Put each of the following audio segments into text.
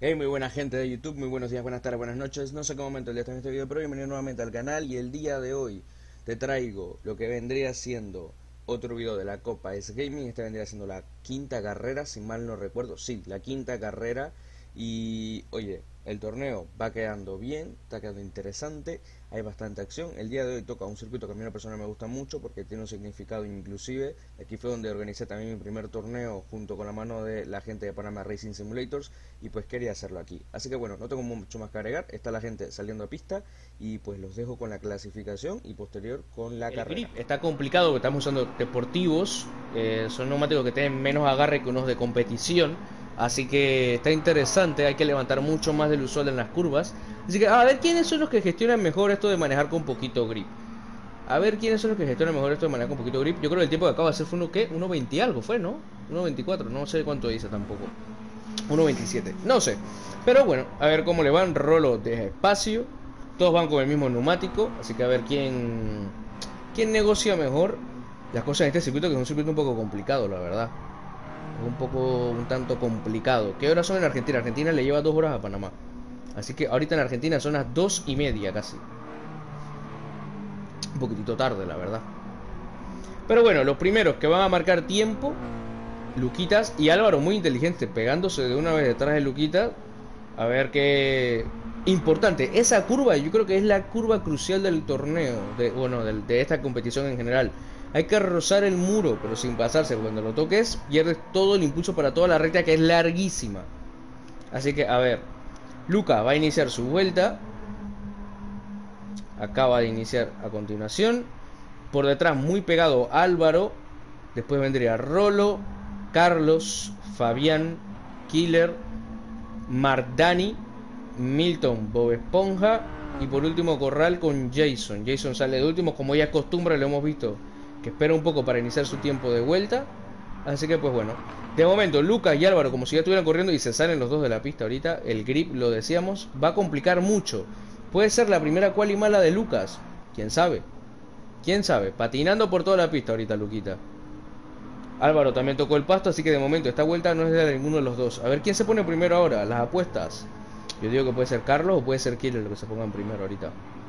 Hey, muy buena gente de YouTube, muy buenos días, buenas tardes, buenas noches. No sé qué momento el día está en este video, pero bienvenido nuevamente al canal. Y el día de hoy te traigo lo que vendría siendo otro video de la Copa S Gaming. Este vendría siendo la quinta carrera, si mal no recuerdo. Sí, la quinta carrera. Y oye, el torneo va quedando bien, está quedando interesante, hay bastante acción. El día de hoy toca un circuito que a mí una persona me gusta mucho porque tiene un significado inclusive. Aquí fue donde organicé también mi primer torneo junto con la mano de la gente de Panama Racing Simulators y pues quería hacerlo aquí. Así que bueno, no tengo mucho más que agregar, está la gente saliendo a pista y pues los dejo con la clasificación y posterior con la carrera. Grip está complicado porque estamos usando deportivos, son neumáticos que tienen menos agarre que unos de competición. Así que está interesante, hay que levantar mucho más del usual en las curvas. Así que a ver quiénes son los que gestionan mejor esto de manejar con poquito grip. A ver quiénes son los que gestionan mejor esto de manejar con poquito grip. Yo creo que el tiempo que acabo de hacer fue uno que 1.20 algo fue, ¿no? 1.24, no sé cuánto dice tampoco. 1.27, no sé. Pero bueno, a ver cómo le van. Rolo de espacio. Todos van con el mismo neumático. Así que a ver quién negocia mejor las cosas en este circuito, que es un circuito un poco complicado, la verdad. Un tanto complicado. ¿Qué horas son en Argentina? Argentina le lleva 2 horas a Panamá. Así que ahorita en Argentina son las 2:30 casi. Un poquitito tarde, la verdad. Pero bueno, los primeros que van a marcar tiempo, Luquitas y Álvaro, muy inteligente, pegándose de una vez detrás de Luquitas. A ver qué... Importante, esa curva yo creo que es la curva crucial del torneo, de esta competición en general. Hay que rozar el muro, pero sin pasarse. Cuando lo toques, pierdes todo el impulso para toda la recta, que es larguísima. Así que, a ver, Luca va a iniciar su vuelta. Acaba de iniciar a continuación. Por detrás, muy pegado, Álvaro. Después vendría Rolo, Carlos, Fabián, Killer, Mardani, Milton, Bob Esponja y por último Corral con Jason. Jason sale de último, como ya es costumbre, lo hemos visto que espera un poco para iniciar su tiempo de vuelta. Así que pues bueno, de momento Lucas y Álvaro como si ya estuvieran corriendo y se salen los dos de la pista ahorita. El grip, lo decíamos, va a complicar mucho. Puede ser la primera quali mala de Lucas, quién sabe. Quién sabe, patinando por toda la pista ahorita Luquita. Álvaro también tocó el pasto, así que de momento esta vuelta no es de ninguno de los dos. A ver quién se pone primero ahora, las apuestas. Yo digo que puede ser Carlos o puede ser Killer lo que se pongan primero ahorita.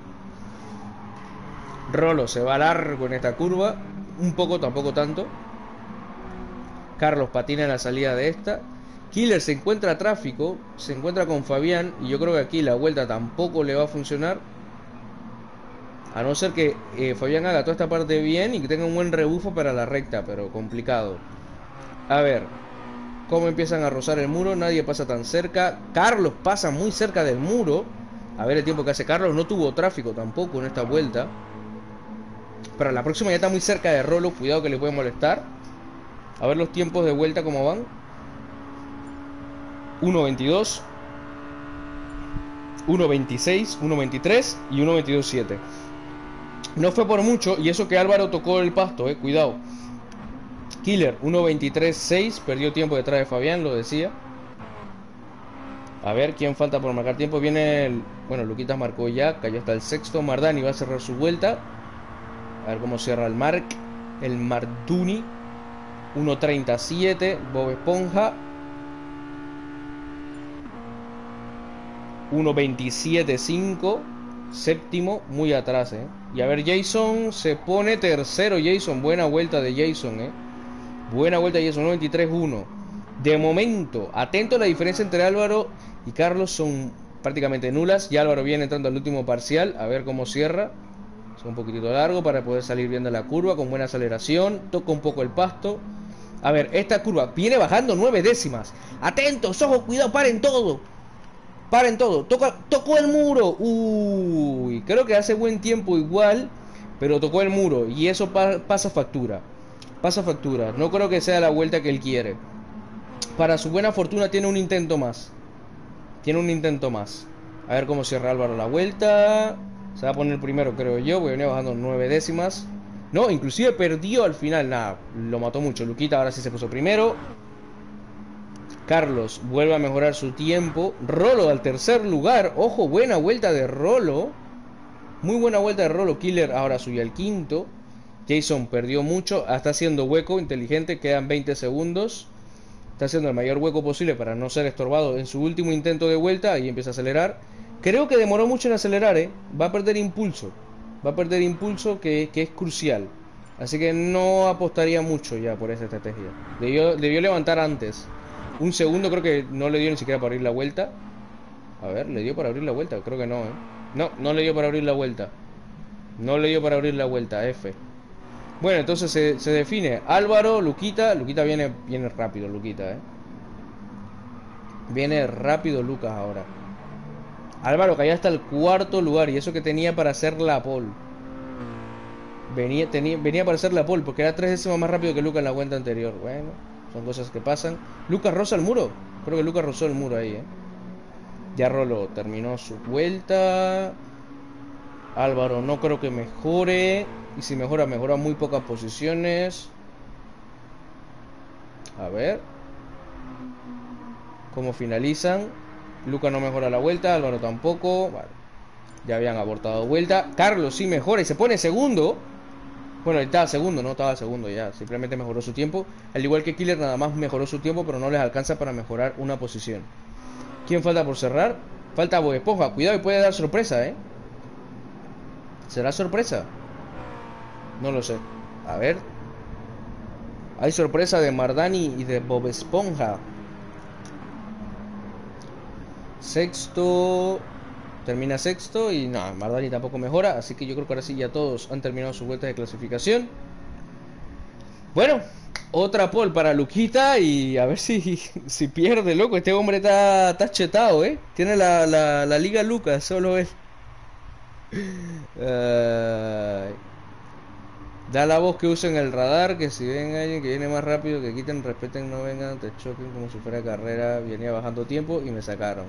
Rolo se va largo en esta curva. Un poco, tampoco tanto. Carlos patina en la salida de esta. Killer se encuentra tráfico. Se encuentra con Fabián. Y yo creo que aquí la vuelta tampoco le va a funcionar. A no ser que Fabián haga toda esta parte bien y que tenga un buen rebufo para la recta. Pero complicado. A ver cómo empiezan a rozar el muro. Nadie pasa tan cerca. Carlos pasa muy cerca del muro. A ver el tiempo que hace Carlos. No tuvo tráfico tampoco en esta vuelta. Pero la próxima ya está muy cerca de Rolo. Cuidado que le puede molestar. A ver los tiempos de vuelta cómo van. 1.22, 1.26, 1.23 y 1.22.7. No fue por mucho. Y eso que Álvaro tocó el pasto, cuidado. Killer 1.23.6. Perdió tiempo detrás de Fabián, lo decía. A ver quién falta por marcar tiempo. Viene el... Bueno, Luquitas marcó ya. Cayó hasta el sexto. Mardani va a cerrar su vuelta. A ver cómo cierra el El Marduni 1.37. Bob Esponja 1.27.5. Séptimo, muy atrás, Y a ver, Jason se pone tercero. Jason, buena vuelta de Jason, Buena vuelta de Jason, 1.23.1. De momento, atento a la diferencia entre Álvaro y Carlos, son prácticamente nulas. Y Álvaro viene entrando al último parcial. A ver cómo cierra. Es un poquitito largo para poder salir bien de la curva con buena aceleración. Toca un poco el pasto. A ver, esta curva viene bajando 9 décimas. Atentos, ojos, cuidado, paren todo. Paren todo, tocó el muro. Uy, creo que hace buen tiempo igual, pero tocó el muro y eso pasa factura. Pasa factura, no creo que sea la vuelta que él quiere. Para su buena fortuna tiene un intento más. Tiene un intento más. A ver cómo cierra Álvaro la vuelta. Se va a poner primero, creo yo. Voy a venir bajando 9 décimas. No, inclusive perdió al final. Nada, lo mató mucho. Luquita ahora sí se puso primero. Carlos vuelve a mejorar su tiempo. Rolo al tercer lugar. Ojo, buena vuelta de Rolo. Muy buena vuelta de Rolo. Killer ahora sube al quinto. Jason perdió mucho. Está haciendo hueco, inteligente. Quedan 20 segundos. Está haciendo el mayor hueco posible para no ser estorbado en su último intento de vuelta. Ahí empieza a acelerar. Creo que demoró mucho en acelerar, ¿eh? Va a perder impulso. Va a perder impulso que es crucial. Así que no apostaría mucho ya por esa estrategia. Debió levantar antes. Un segundo creo que no le dio ni siquiera para abrir la vuelta. A ver, ¿le dio para abrir la vuelta? Creo que no, ¿eh? No, no le dio para abrir la vuelta. No le dio para abrir la vuelta, F. Bueno, entonces se define Álvaro, Luquita. Luquita viene rápido, Luquita, Viene rápido Lucas ahora. Álvaro cayó hasta el cuarto lugar. Y eso que tenía para hacer la pole. Venía para hacer la pole porque era 3 décimas más rápido que Lucas en la vuelta anterior. Bueno, son cosas que pasan. Lucas roza el muro. Creo que Lucas rozó el muro ahí, Ya Rolo terminó su vuelta. Álvaro no creo que mejore. Y si mejora, mejora muy pocas posiciones. A ver cómo finalizan. Lucas no mejora la vuelta, Álvaro tampoco. Vale. Ya habían abortado vuelta. Carlos sí mejora y se pone segundo. Bueno, estaba segundo, no estaba segundo ya. Simplemente mejoró su tiempo. Al igual que Killer, nada más mejoró su tiempo, pero no les alcanza para mejorar una posición. ¿Quién falta por cerrar? Falta Bob Esponja. Cuidado y puede dar sorpresa, ¿Será sorpresa? No lo sé. A ver. Hay sorpresa de Mardani y de Bob Esponja. Sexto. Termina sexto y no, Mardani tampoco mejora. Así que yo creo que ahora sí ya todos han terminado sus vueltas de clasificación. Bueno, otra pole para Luquita. Y a ver si pierde, loco. Este hombre está chetado, Tiene la Liga Lucas, solo él. Da la voz que usen el radar. Que si ven a alguien que viene más rápido, que quiten, respeten, no vengan, te choquen como si fuera carrera. Venía bajando tiempo y me sacaron.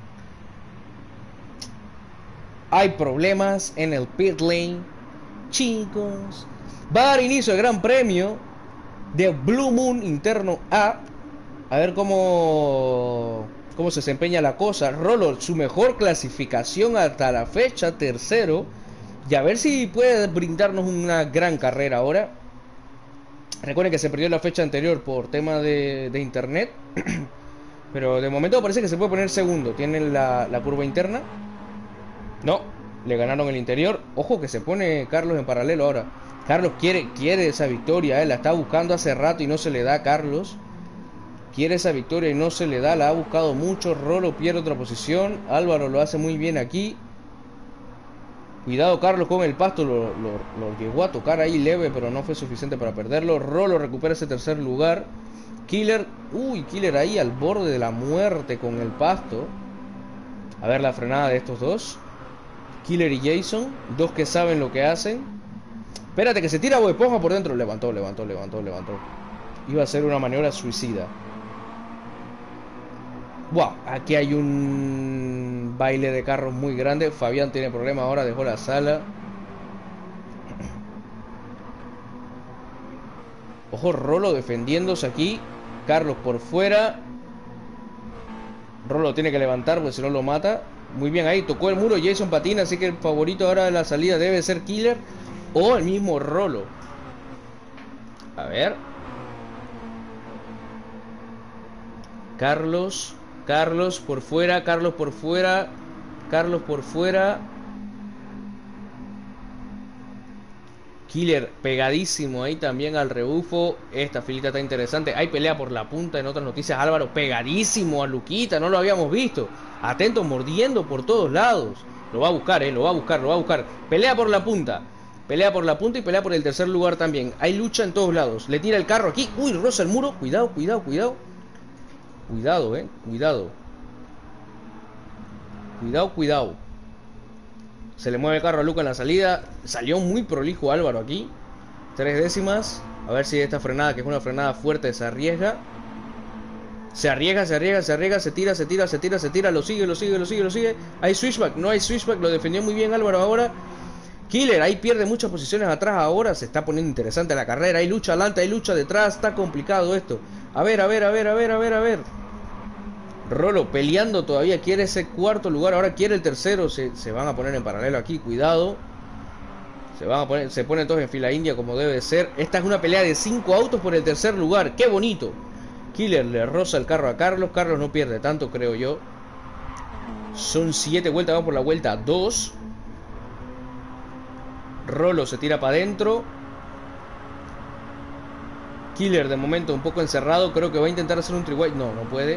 Hay problemas en el pit lane, chicos. Va a dar inicio al Gran Premio de Blue Moon Interno A. A ver cómo se desempeña la cosa. Rolo, su mejor clasificación hasta la fecha, tercero. Y a ver si puede brindarnos una gran carrera ahora. Recuerden que se perdió la fecha anterior por tema de internet. Pero de momento parece que se puede poner segundo. Tienen la curva interna. No, le ganaron el interior. Ojo que se pone Carlos en paralelo ahora. Carlos quiere esa victoria, la está buscando hace rato y no se le da a Carlos. Quiere esa victoria y no se le da, la ha buscado mucho. Rolo pierde otra posición. Álvaro lo hace muy bien aquí. Cuidado Carlos con el pasto, lo llegó a tocar ahí leve, pero no fue suficiente para perderlo. Rolo recupera ese tercer lugar. Killer, Killer ahí al borde de la muerte con el pasto. A ver la frenada de estos dos. Killer y Jason, dos que saben lo que hacen. Espérate que se tira Bob Esponja por dentro. Levantó. Iba a ser una maniobra suicida. Wow, aquí hay un baile de carros muy grande. Fabián tiene problemas ahora, dejó la sala. Ojo, Rolo defendiéndose aquí. Carlos por fuera. Rolo tiene que levantar porque si no lo mata. Muy bien ahí, tocó el muro, Jason patina. Así que el favorito ahora de la salida debe ser Killer o el mismo Rolo. A ver. Carlos por fuera. Carlos por fuera. Killer pegadísimo ahí también al rebufo. Esta filita está interesante. Hay pelea por la punta en otras noticias. Álvaro pegadísimo a Luquita. No lo habíamos visto. Atento, mordiendo por todos lados. Lo va a buscar, lo va a buscar. Pelea por la punta. Pelea por la punta y pelea por el tercer lugar también. Hay lucha en todos lados. Le tira el carro aquí. Uy, roza el muro. Cuidado. Cuidado. Se le mueve el carro a Luca en la salida. Salió muy prolijo Álvaro aquí. 3 décimas. A ver si esta frenada, que es una frenada fuerte, se arriesga. Se arriesga. Se tira. Lo sigue. Hay switchback. No hay switchback. Lo defendió muy bien Álvaro ahora. Killer ahí pierde muchas posiciones atrás ahora. Se está poniendo interesante la carrera. Hay lucha adelante, hay lucha detrás. Está complicado esto. A ver. Rolo peleando todavía, quiere ese cuarto lugar, ahora quiere el tercero. Se van a poner en paralelo aquí, cuidado. Se ponen todos en fila india como debe ser. Esta es una pelea de 5 autos por el tercer lugar, qué bonito. Killer le roza el carro a Carlos. Carlos no pierde tanto, creo yo. Son 7 vueltas, vamos por la vuelta 2. Rolo se tira para adentro. Killer de momento un poco encerrado. Creo que va a intentar hacer un tri-white. No, no puede.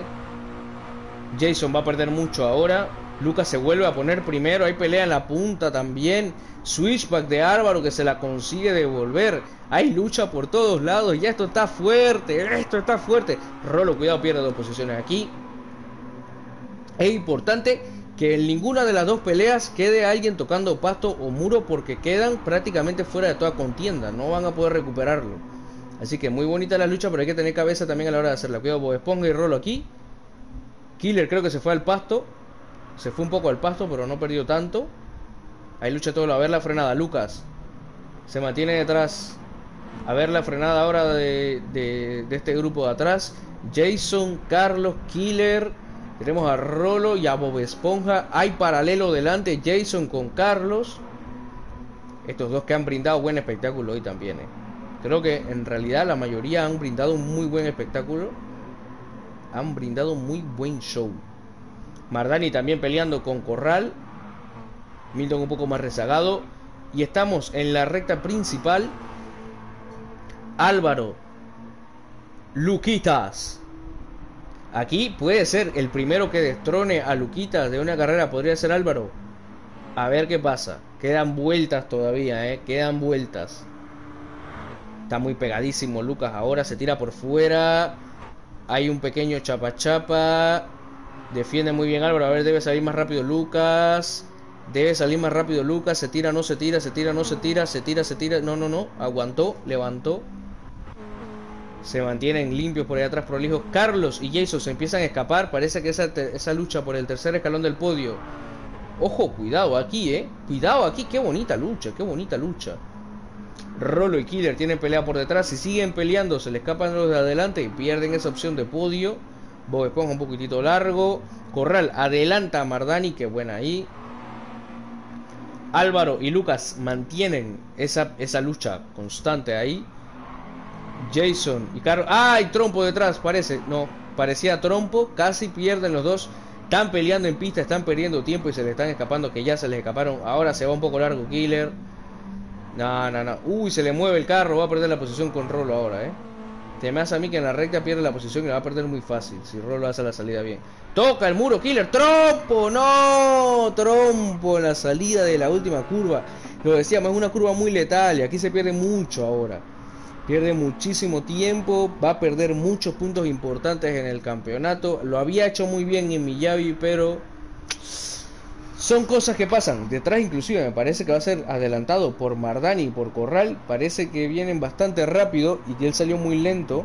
Jason va a perder mucho ahora. Lucas se vuelve a poner primero. Hay pelea en la punta también. Switchback de Álvaro que se la consigue devolver. Hay lucha por todos lados. Ya esto está fuerte. Esto está fuerte. Rolo, cuidado, pierde 2 posiciones aquí. Es importante que en ninguna de las 2 peleas quede alguien tocando pasto o muro, porque quedan prácticamente fuera de toda contienda. No van a poder recuperarlo. Así que muy bonita la lucha, pero hay que tener cabeza también a la hora de hacerla. Cuidado, Bob Esponja y Rolo aquí. Killer creo que se fue al pasto. Se fue un poco al pasto, pero no perdió tanto. Hay lucha todo. A ver la frenada. Lucas se mantiene detrás. A ver la frenada ahora de este grupo de atrás. Jason, Carlos, Killer. Tenemos a Rolo y a Bob Esponja. Hay paralelo delante. Jason con Carlos. Estos dos que han brindado buen espectáculo hoy también. Creo que en realidad la mayoría han brindado un muy buen espectáculo. Han brindado muy buen show. Mardani también peleando con Corral. Milton un poco más rezagado. Y estamos en la recta principal. Álvaro, Luquitas. Aquí puede ser el primero que destrone a Luquitas de una carrera. Podría ser Álvaro. A ver qué pasa. Quedan vueltas todavía, quedan vueltas. Está muy pegadísimo Lucas. Ahora se tira por fuera. Hay un pequeño chapa. Defiende muy bien Álvaro. A ver, debe salir más rápido Lucas. Debe salir más rápido Lucas. Se tira, no se tira. Se tira, no se tira. Se tira, se tira. No, no, no. Aguantó, levantó. Se mantienen limpios por ahí atrás, prolijos. Carlos y Jason se empiezan a escapar. Parece que esa lucha por el tercer escalón del podio. Ojo, cuidado aquí, cuidado aquí. Qué bonita lucha, qué bonita lucha. Rolo y Killer tienen pelea por detrás. Si siguen peleando, se le escapan los de adelante y pierden esa opción de podio. Bob Esponja un poquitito largo. Corral adelanta a Mardani, que buena ahí. Álvaro y Lucas mantienen esa lucha constante ahí. Jason y Carlos. ¡Ah! Hay trompo detrás, parece. No, parecía trompo. Casi pierden los dos. Están peleando en pista, están perdiendo tiempo y se le están escapando, que ya se les escaparon. Ahora se va un poco largo Killer. No, no, no. Uy, se le mueve el carro. Va a perder la posición con Rolo ahora, Te me hace a mí que en la recta pierde la posición y la va a perder muy fácil si Rolo hace la salida bien. Toca el muro Killer. ¡Trompo! ¡No! Trompo en la salida de la última curva. Lo decíamos, es una curva muy letal y aquí se pierde mucho ahora. Pierde muchísimo tiempo. Va a perder muchos puntos importantes en el campeonato. Lo había hecho muy bien en Miyabi, pero son cosas que pasan. Detrás inclusive me parece que va a ser adelantado por Mardani y por Corral. Parece que vienen bastante rápido y que él salió muy lento.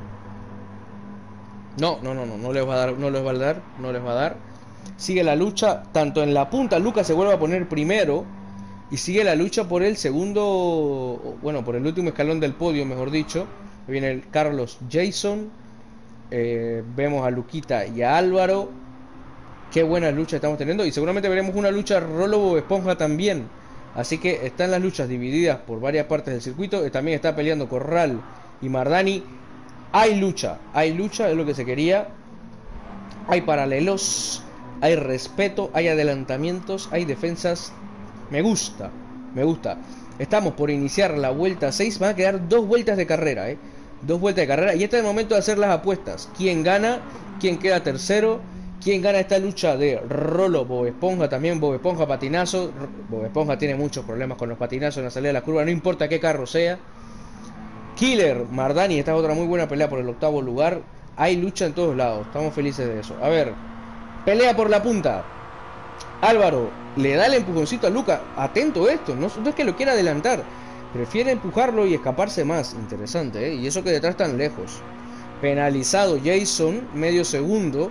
No les va a dar. Sigue la lucha, tanto en la punta. Lucas se vuelve a poner primero. Y sigue la lucha por el segundo, bueno, por el último escalón del podio, mejor dicho. Viene el Carlos, Jason. Vemos a Luquita y a Álvaro. Qué buena lucha estamos teniendo. Y seguramente veremos una lucha Rolo Bob Esponja también. Así que están las luchas divididas por varias partes del circuito. También está peleando Corral y Mardani. Hay lucha, es lo que se quería. Hay paralelos, hay respeto, hay adelantamientos, hay defensas. Me gusta. Estamos por iniciar la vuelta 6. Van a quedar 2 vueltas de carrera, 2 vueltas de carrera. Y este es el momento de hacer las apuestas. ¿Quién gana? ¿Quién queda tercero? ¿Quién gana esta lucha de Rolo, Bob Esponja? También Bob Esponja, patinazo. Bob Esponja tiene muchos problemas con los patinazos en la salida de la curva. No importa qué carro sea. Killer, Mardani. Esta es otra muy buena pelea por el 8º lugar. Hay lucha en todos lados. Estamos felices de eso. A ver. Pelea por la punta. Álvaro le da el empujoncito a Lucas. Atento esto, no es que lo quiera adelantar. Prefiere empujarlo y escaparse más. Interesante, Y eso que detrás están lejos. Penalizado Jason, medio segundo.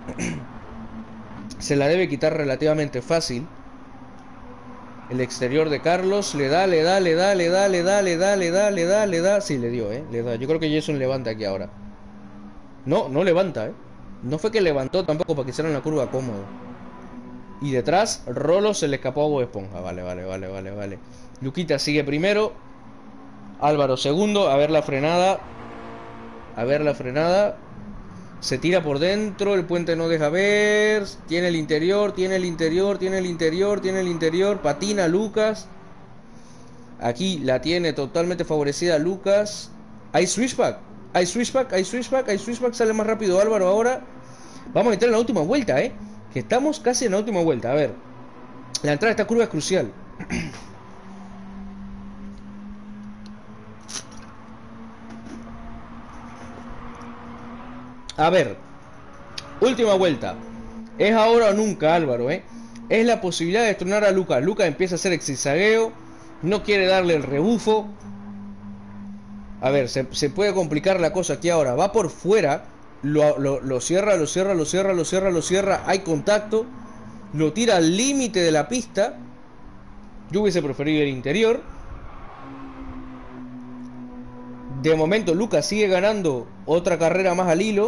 Se la debe quitar relativamente fácil. El exterior de Carlos. Le da. Sí, le dio, le da. Yo creo que Jason levanta aquí ahora. No levanta, No fue que levantó tampoco para que hicieran la curva cómodo. Y detrás, Rolo se le escapó a Bob Esponja. Vale. Luquita sigue primero. Álvaro segundo. A ver la frenada. Se tira por dentro, el puente no deja ver. Tiene el interior, tiene el interior, tiene el interior, tiene el interior. Patina Lucas. Aquí la tiene totalmente favorecida Lucas. Hay switchback. Hay switchback, hay switchback, hay switchback. Sale más rápido Álvaro ahora. Vamos a entrar en la última vuelta, que estamos casi en la última vuelta. A ver, la entrada de esta curva es crucial. A ver, última vuelta. Es ahora o nunca, Álvaro, Es la posibilidad de destronar a Lucas. Lucas empieza a hacer el zigzagueo. No quiere darle el rebufo. A ver, se puede complicar la cosa aquí ahora. Va por fuera. Lo cierra, lo cierra, lo cierra, lo cierra, lo cierra. Hay contacto. Lo tira al límite de la pista. Yo hubiese preferido el interior. De momento Lucas sigue ganando otra carrera más al hilo.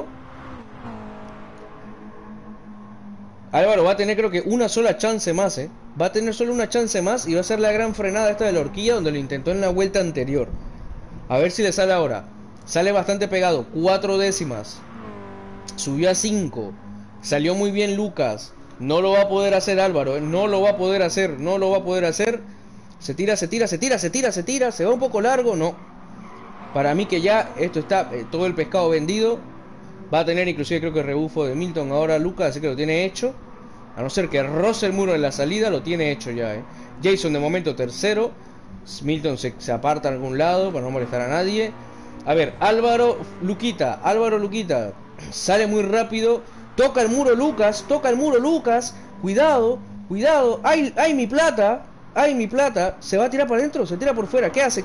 Álvaro va a tener creo que una sola chance más, Va a tener solo una chance más y va a ser la gran frenada esta de la horquilla donde lo intentó en la vuelta anterior. A ver si le sale ahora. Sale bastante pegado, 4 décimas. Subió a 5. Salió muy bien Lucas. No lo va a poder hacer Álvaro, No lo va a poder hacer, no lo va a poder hacer. Se tira, se tira, se tira, se tira, se tira. Se va un poco largo, no. Para mí que ya esto está todo el pescado vendido. Va a tener inclusive creo que rebufo de Milton ahora Lucas, así que lo tiene hecho. A no ser que roce el muro en la salida, lo tiene hecho ya, Jason de momento tercero. Milton se aparta a algún lado para no molestar a nadie. A ver, Álvaro Luquita. Sale muy rápido. Toca el muro Lucas. Cuidado, cuidado. ¡Ay, mi plata! ¡Ay, mi plata! ¿Se va a tirar para adentro? ¿Se tira por fuera? ¿Qué hace?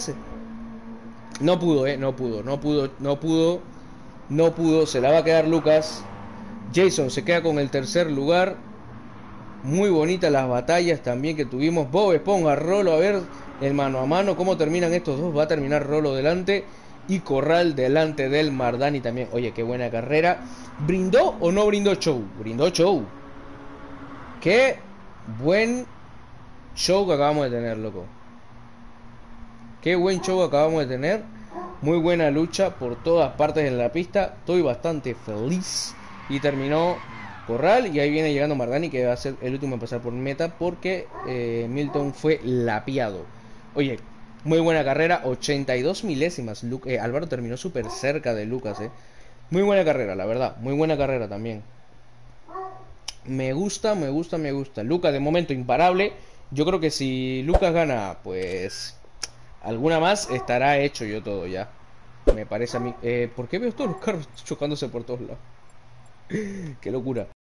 No pudo, No pudo. Se la va a quedar Lucas. Jason se queda con el tercer lugar. Muy bonitas las batallas también que tuvimos. Bob Esponja, Rolo, a ver el mano a mano, cómo terminan estos dos. Va a terminar Rolo delante y Corral delante del Mardani también. Oye, qué buena carrera. ¿Brindó o no brindó show? Brindó show. Qué buen show que acabamos de tener, loco. Qué buen show que acabamos de tener. Muy buena lucha por todas partes en la pista. Estoy bastante feliz. Y terminó Corral. Y ahí viene llegando Mardani, que va a ser el último en pasar por meta, porque Milton fue lapiado. Oye, muy buena carrera. 82 milésimas. Álvaro terminó súper cerca de Lucas. Muy buena carrera, la verdad. Muy buena carrera también. Me gusta. Lucas de momento imparable. Yo creo que si Lucas gana, pues alguna más, estará hecho yo todo ya. Me parece a mí. ¿Por qué veo todos los carros chocándose por todos lados? Qué locura.